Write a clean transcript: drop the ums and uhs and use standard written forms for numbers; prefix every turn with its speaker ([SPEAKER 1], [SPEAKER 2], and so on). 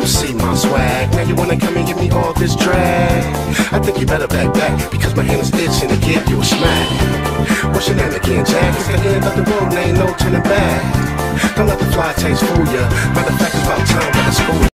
[SPEAKER 1] don't see my swag. Now you wanna come and give me all this drag. I think you better back, because my hand is itching to give you a smack. What's your name again, Jack? It's the end of the road and ain't no turning back. Don't let the fly taste fool ya. Matter of fact, it's about time that I school ya.